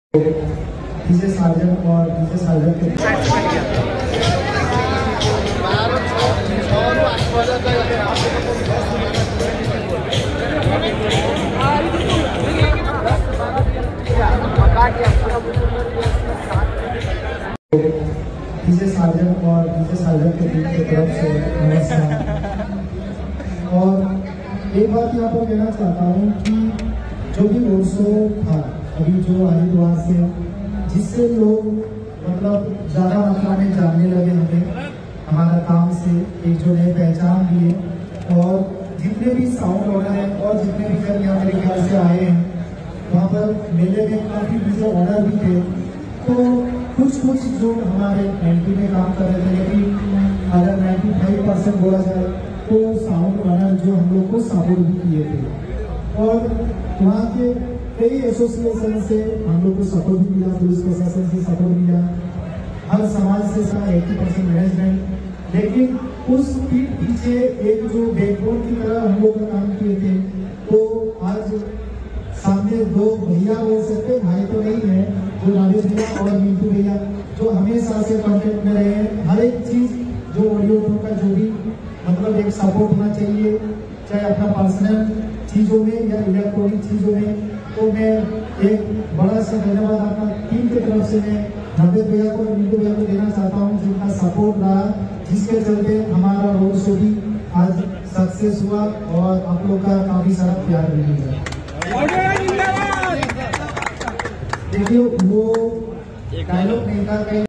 DJ साजन और DJ साजन के DJ साजन और डीजे साजन के टीम की तरफ से नमस्कार। और एक बात यहाँ पर कहना चाहता हूँ कि जो भी रोड शो था अभी जो हरिद्वार से, जिससे लोग मतलब ज़्यादा मात्रा में जानने लगे हमें हमारा काम से, एक जो नई पहचान लिए, और जितने भी साउंड ऑनर हैं और जितने भी जन यहाँ मेरे ख्याल से आए हैं, वहाँ पर मेले में काफ़ी डीजे ऑनर भी थे। तो कुछ जो हमारे 90 में काम कर रहे थे, लेकिन अगर 95% बोला जाए तो साउंड ऑनर जो हम लोग को सपोर्ट भी किए थे। और वहाँ के कई एसोसिएशन से हम लोग को सपोर्ट भी मिला, पुलिस प्रशासन से सपोर्ट मिला, हर समाज से 80% मैनेजमेंट। लेकिन उस पीछे एक जो बैकबोन की तरह हम लोग काम किए थे। तो आज सामने दो भैया बोल सकते, भाई तो नहीं है, जो राजेश भैया और मिंटू भैया, जो हमेशा से कॉन्टेक्ट में रहे हैं। हर एक चीज जो ऑडियो का जो भी मतलब एक सपोर्ट होना चाहिए, चाहे अपना पर्सनल चीजों में या इलेक्ट्रॉनिक चीजों में। तो मैं एक बड़ा सा धन्यवाद अपना टीम की तरफ से मैं नवदेव भैया को और मिंटू भैया को देना चाहता हूँ, जिनका सपोर्ट रहा, जिसके चलते हमारा रोड शो भी आज सक्सेस हुआ और आप लोग का काफी सारा प्यार भी मिला। देखिए वो डायलॉग नहीं था।